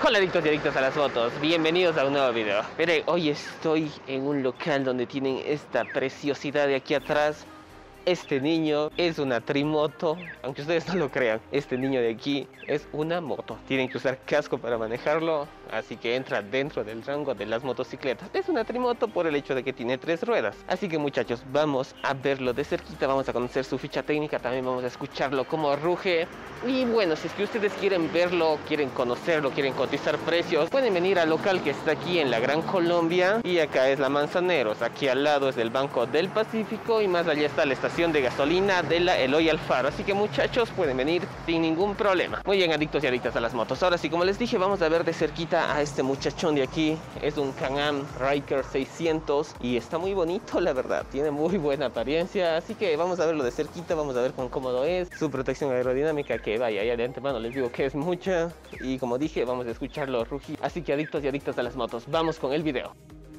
Hola adictos y adictas a las motos, bienvenidos a un nuevo video. Miren, hoy estoy en un local donde tienen esta preciosidad de aquí atrás. Este niño es una trimoto, aunque ustedes no lo crean. Este niño de aquí es una moto. Tienen que usar casco para manejarlo, así que entra dentro del rango de las motocicletas. Es una trimoto por el hecho de que tiene 3 ruedas. Así que muchachos, vamos a verlo de cerquita, vamos a conocer su ficha técnica, también vamos a escucharlo cómo ruge. Y bueno, si es que ustedes quieren verlo, quieren conocerlo, quieren cotizar precios, pueden venir al local que está aquí en la Gran Colombia. Y acá es la Manzaneros, aquí al lado es el Banco del Pacífico y más allá está la estación de gasolina de la Eloy Alfaro. Así que muchachos, pueden venir sin ningún problema. Muy bien, adictos y adictas a las motos. Ahora sí, como les dije, vamos a ver de cerquita a este muchachón de aquí. Es un Can-Am Ryker 600 y está muy bonito, la verdad. Tiene muy buena apariencia, así que vamos a verlo de cerquita, vamos a ver cuán cómodo es. Su protección aerodinámica, que vaya, ya de antemano les digo que es mucha. Y como dije, vamos a escucharlo rugir. Así que adictos y adictas a las motos, vamos con el video.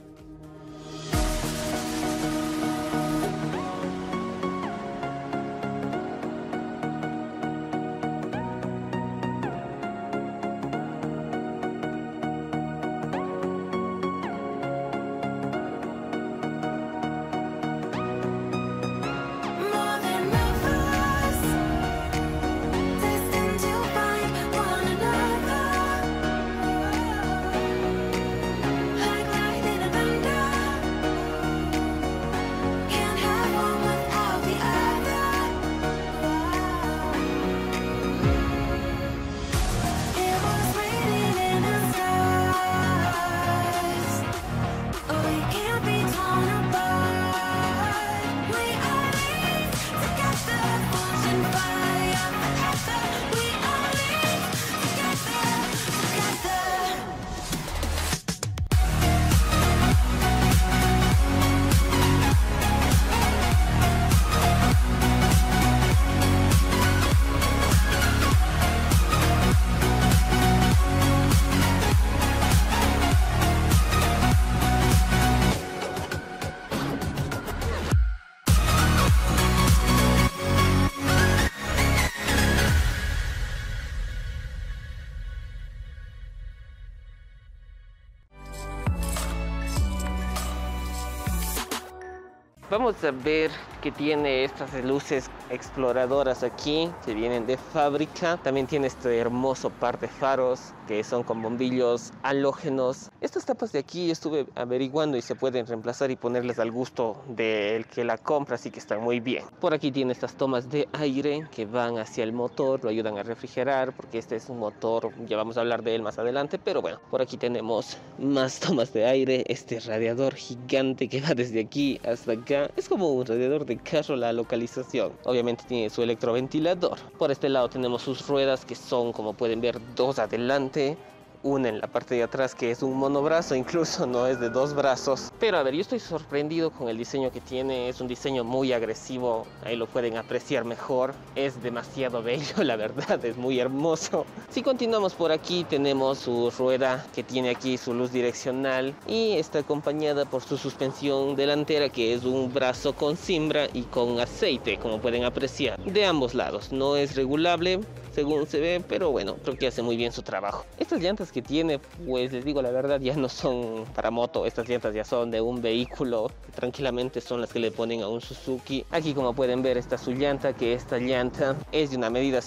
Vamos a ver que tiene estas luces exploradoras aquí, que vienen de fábrica. También tiene este hermoso par de faros que son con bombillos halógenos. Estas tapas de aquí estuve averiguando y se pueden reemplazar y ponerles al gusto del que la compra, así que están muy bien. Por aquí tiene estas tomas de aire que van hacia el motor, lo ayudan a refrigerar porque este es un motor, ya vamos a hablar de él más adelante, pero bueno, por aquí tenemos más tomas de aire, este radiador gigante que va desde aquí hasta acá. Es como un radiador de carro la localización. Obviamente tiene su electroventilador. Por este lado tenemos sus ruedas que son, como pueden ver, 2 adelante, una en la parte de atrás que es un monobrazo, incluso no es de 2 brazos. Pero a ver, yo estoy sorprendido con el diseño que tiene. Es un diseño muy agresivo, ahí lo pueden apreciar mejor. Es demasiado bello, la verdad, es muy hermoso. Si continuamos por aquí, tenemos su rueda que tiene aquí su luz direccional y está acompañada por su suspensión delantera, que es un brazo con cimbra y con aceite, como pueden apreciar, de ambos lados. No es regulable según se ve, pero bueno, creo que hace muy bien su trabajo. Estas llantas que tiene, pues les digo la verdad, ya no son para moto. Estas llantas ya son de un vehículo, tranquilamente son las que le ponen a un Suzuki. Aquí, como pueden ver, está su llanta, que esta llanta es de una medida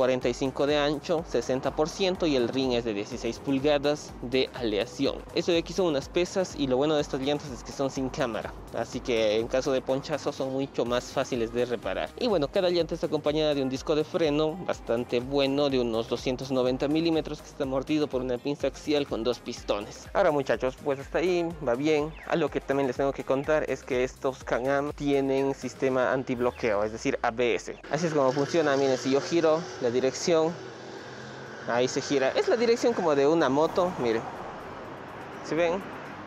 145 de ancho, 60%, y el rin es de 16 pulgadas de aleación. Eso de aquí son unas pesas, y lo bueno de estas llantas es que son sin cámara, así que en caso de ponchazo son mucho más fáciles de reparar. Y bueno, cada llanta está acompañada de un disco de freno bastante bueno, de unos 290 milímetros, que está mordido por una pinza axial con 2 pistones. Ahora muchachos, pues hasta ahí va bien. Algo que también les tengo que contar es que estos Can-Am tienen sistema antibloqueo, es decir, ABS. Así es como funciona. Miren, si yo giro la dirección, ahí se gira. Es la dirección como de una moto, miren. ¿Se ven?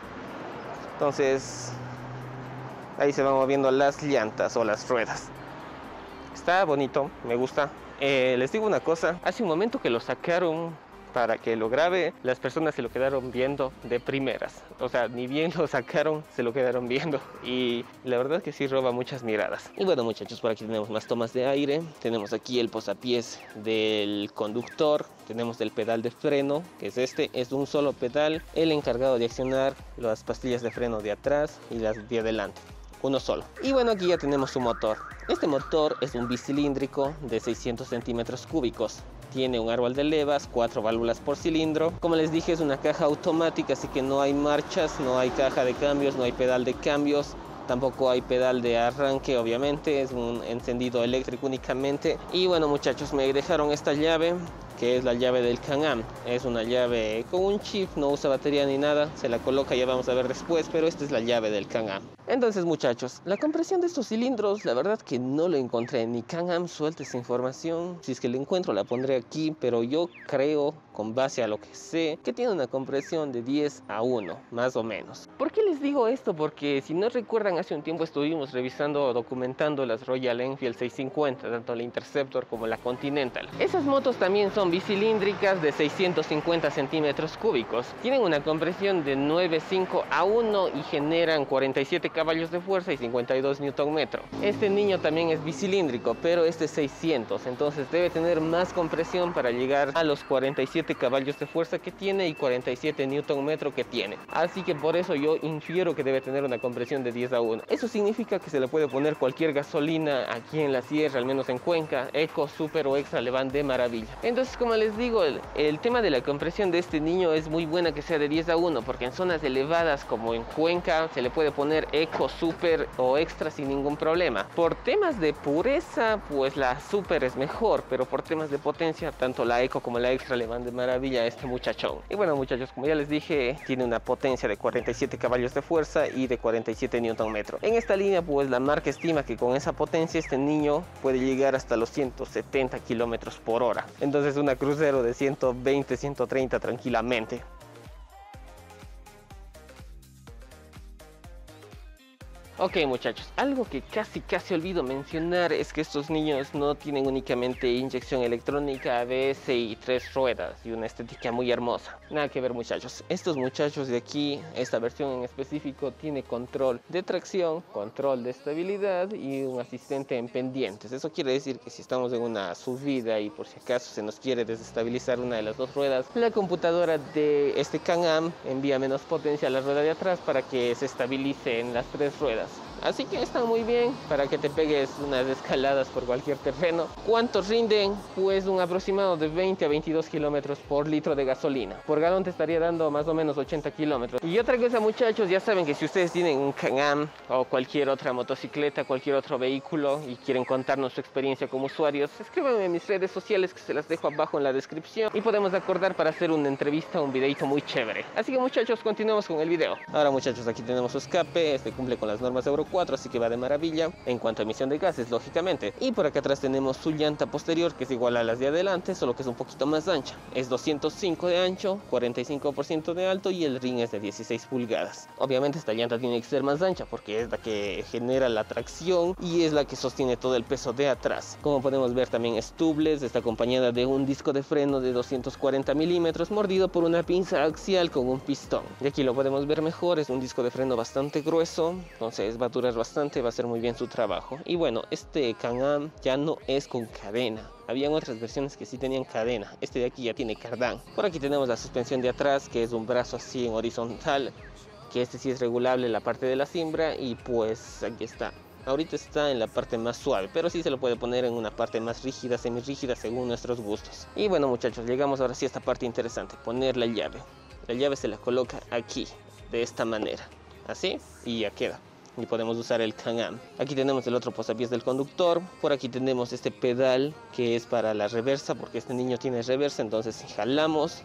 Entonces, ahí se van moviendo las llantas o las ruedas. Está bonito, me gusta. Les digo una cosa, hace un momento que lo sacaron para que lo grabe, las personas se lo quedaron viendo de primeras. O sea, ni bien lo sacaron, se lo quedaron viendo. Y la verdad que sí roba muchas miradas. Y bueno, muchachos, por aquí tenemos más tomas de aire. Tenemos aquí el posapiés del conductor. Tenemos el pedal de freno, que es este. Es un solo pedal, el encargado de accionar las pastillas de freno de atrás y las de adelante. Uno solo. Y bueno, aquí ya tenemos su motor. Este motor es un bicilíndrico de 600 centímetros cúbicos. Tiene un árbol de levas, 4 válvulas por cilindro. Como les dije, es una caja automática, así que no hay marchas, no hay caja de cambios, no hay pedal de cambios. Tampoco hay pedal de arranque, obviamente, es un encendido eléctrico únicamente. Y bueno, muchachos, me dejaron esta llave, que es la llave del Can-Am. Es una llave con un chip, no usa batería ni nada, se la coloca, ya vamos a ver después, pero esta es la llave del Can-Am. Entonces, muchachos, la compresión de estos cilindros, la verdad que no lo encontré. Ni Can-Am suelta esa información. Si es que la encuentro, la pondré aquí, pero yo creo, con base a lo que sé, que tiene una compresión de 10:1, más o menos. ¿Por qué les digo esto? Porque si no recuerdan, hace un tiempo estuvimos revisando, documentando las Royal Enfield 650, tanto la Interceptor como la Continental. Esas motos también son bicilíndricas de 650 centímetros cúbicos. Tienen una compresión de 9:5:1 y generan 47 caballos de fuerza y 52 Nm. Este niño también es bicilíndrico, pero este es 600, entonces debe tener más compresión para llegar a los 47 caballos de fuerza que tiene y 47 Nm que tiene. Así que por eso yo infiero que debe tener una compresión de 10:1. Eso significa que se le puede poner cualquier gasolina aquí en la sierra, al menos en Cuenca. Eco, Super o Extra le van de maravilla. Entonces, como les digo, el tema de la compresión de este niño es muy buena que sea de 10:1, porque en zonas elevadas como en Cuenca se le puede poner Eco, Super o Extra sin ningún problema. Por temas de pureza, pues la Super es mejor, pero por temas de potencia, tanto la Eco como la Extra le van de maravilla a este muchachón. Y bueno, muchachos, como ya les dije, tiene una potencia de 47 caballos de fuerza y de 47 Nm. En esta línea, pues la marca estima que con esa potencia este niño puede llegar hasta los 170 km/h. Entonces una crucero de 120, 130 tranquilamente. Ok, muchachos, algo que casi olvido mencionar es que estos niños no tienen únicamente inyección electrónica, ABS y 3 ruedas y una estética muy hermosa. Nada que ver, muchachos. Estos muchachos de aquí, esta versión en específico, tiene control de tracción, control de estabilidad y un asistente en pendientes. Eso quiere decir que si estamos en una subida y por si acaso se nos quiere desestabilizar una de las 2 ruedas, la computadora de este Can-Am envía menos potencia a la rueda de atrás para que se estabilice en las 3 ruedas. Así que está muy bien para que te pegues unas escaladas por cualquier terreno. ¿Cuánto rinden? Pues un aproximado de 20 a 22 kilómetros por litro de gasolina. Por galón te estaría dando más o menos 80 kilómetros. Y otra cosa, muchachos, ya saben que si ustedes tienen un Can-Am o cualquier otra motocicleta, cualquier otro vehículo y quieren contarnos su experiencia como usuarios, escríbanme en mis redes sociales que se las dejo abajo en la descripción y podemos acordar para hacer una entrevista o un videito muy chévere. Así que, muchachos, continuemos con el video. Ahora, muchachos, aquí tenemos su escape. Este cumple con las normas Euro 4, así que va de maravilla en cuanto a emisión de gases, lógicamente. Y por acá atrás tenemos su llanta posterior, que es igual a las de adelante, solo que es un poquito más ancha. Es 205 de ancho, 45% de alto y el ring es de 16 pulgadas. Obviamente esta llanta tiene que ser más ancha porque es la que genera la tracción y es la que sostiene todo el peso de atrás. Como podemos ver, también es tubeless, está acompañada de un disco de freno de 240 milímetros mordido por una pinza axial con un pistón. Y aquí lo podemos ver mejor, es un disco de freno bastante grueso, entonces va a durar bastante, va a hacer muy bien su trabajo. Y bueno, este Can-Am ya no es con cadena. Habían otras versiones que sí tenían cadena. Este de aquí ya tiene cardán. Por aquí tenemos la suspensión de atrás, que es un brazo así en horizontal, que este sí es regulable la parte de la cimbra. Y pues aquí está. Ahorita está en la parte más suave, pero sí se lo puede poner en una parte más rígida, semirrígida, según nuestros gustos. Y bueno, muchachos, llegamos ahora sí a esta parte interesante, poner la llave. La llave se la coloca aquí, de esta manera, así, y ya queda. Y podemos usar el Can-Am. Aquí tenemos el otro posapiés del conductor. Por aquí tenemos este pedal que es para la reversa, porque este niño tiene reversa. Entonces si jalamos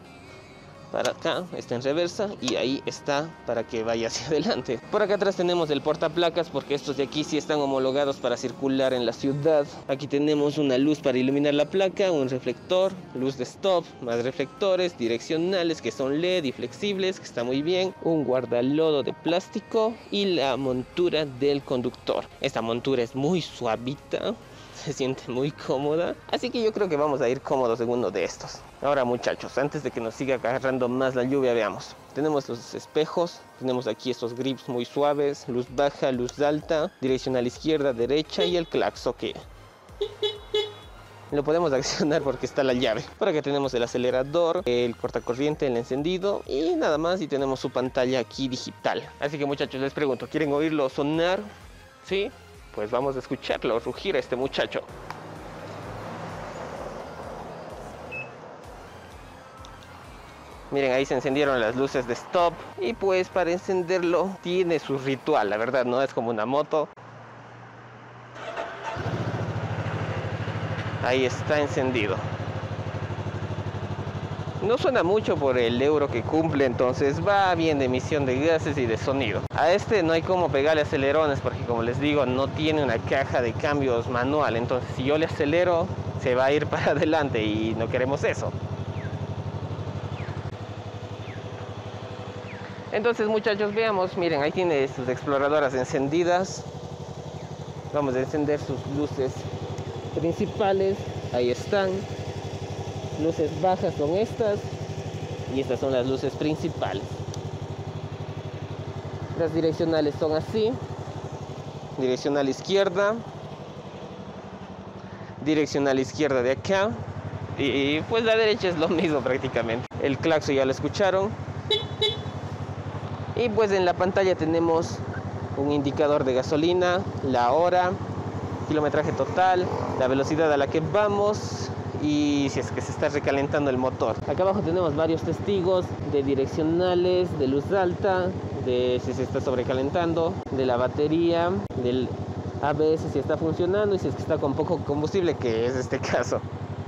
para acá, está en reversa y ahí está para que vaya hacia adelante. Por acá atrás tenemos el portaplacas, porque estos de aquí sí están homologados para circular en la ciudad. Aquí tenemos una luz para iluminar la placa, un reflector, luz de stop, más reflectores direccionales que son LED y flexibles, que está muy bien, un guardalodo de plástico y la montura del conductor. Esta montura es muy suavita, se siente muy cómoda, así que yo creo que vamos a ir cómodos en uno de estos. Ahora muchachos, antes de que nos siga agarrando más la lluvia, veamos. Tenemos los espejos, tenemos aquí estos grips muy suaves, luz baja, luz alta, direccional izquierda, derecha y el claxon que lo podemos accionar porque está la llave. Por acá tenemos el acelerador, el cortacorriente, el encendido y nada más, y tenemos su pantalla aquí digital. Así que muchachos, les pregunto, ¿quieren oírlo sonar? ¿Sí? Pues vamos a escucharlo rugir a este muchacho. Miren, ahí se encendieron las luces de stop y pues para encenderlo tiene su ritual, la verdad, no es como una moto. Ahí está encendido. No suena mucho por el euro que cumple, entonces va bien de emisión de gases y de sonido. A este no hay como pegarle acelerones porque, como les digo, no tiene una caja de cambios manual. Entonces si yo le acelero, se va a ir para adelante y no queremos eso. Entonces muchachos, veamos, miren, ahí tiene sus exploradoras encendidas. Vamos a encender sus luces principales, ahí están. Luces bajas son estas y estas son las luces principales. Las direccionales son así: direccional izquierda de acá, y pues la derecha es lo mismo prácticamente. El claxon ya lo escucharon. Y pues en la pantalla tenemos un indicador de gasolina, la hora, kilometraje total, la velocidad a la que vamos y si es que se está recalentando el motor. Acá abajo tenemos varios testigos de direccionales, de luz alta, de si se está sobrecalentando, de la batería, del ABS si está funcionando y si es que está con poco combustible, que es este caso.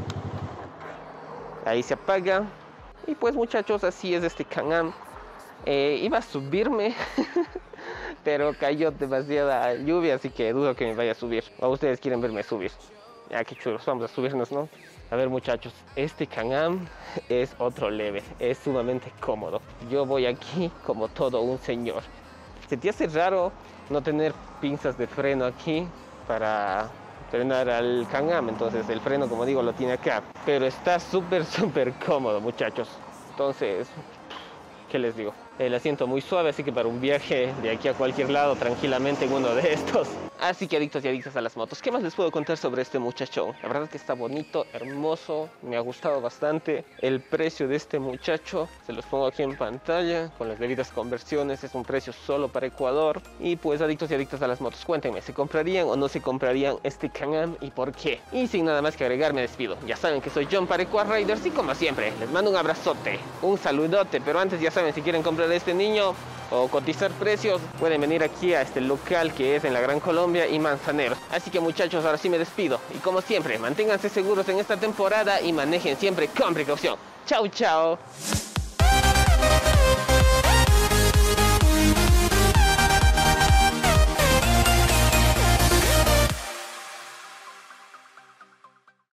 Ahí se apaga. Y pues muchachos, así es este Can-Am. Iba a subirme pero cayó demasiada lluvia, así que dudo que me vaya a subir. ¿O ustedes quieren verme subir? Ya, qué chulos, vamos a subirnos, ¿no? A ver muchachos, este Can-Am es otro leve, es sumamente cómodo. Yo voy aquí como todo un señor. ¿Se te hace raro no tener pinzas de freno aquí para frenar al Can-Am? Entonces el freno, como digo, lo tiene acá. Pero está súper cómodo muchachos. Entonces, ¿qué les digo? El asiento muy suave, así que para un viaje de aquí a cualquier lado tranquilamente en uno de estos. Así que adictos y adictas a las motos, ¿qué más les puedo contar sobre este muchachón? La verdad es que está bonito, hermoso, me ha gustado bastante. El precio de este muchacho, se los pongo aquí en pantalla, con las debidas conversiones, es un precio solo para Ecuador. Y pues adictos y adictas a las motos, cuéntenme, ¿se comprarían o no se comprarían este Can-Am y por qué? Y sin nada más que agregar, me despido. Ya saben que soy John para Equad Riders y como siempre, les mando un abrazote, un saludote, pero antes ya saben, si quieren comprar este niño o cotizar precios, pueden venir aquí a este local que es en la Gran Colombia y Manzanero. Así que muchachos, ahora sí me despido y como siempre, manténganse seguros en esta temporada y manejen siempre con precaución. Chao, chao.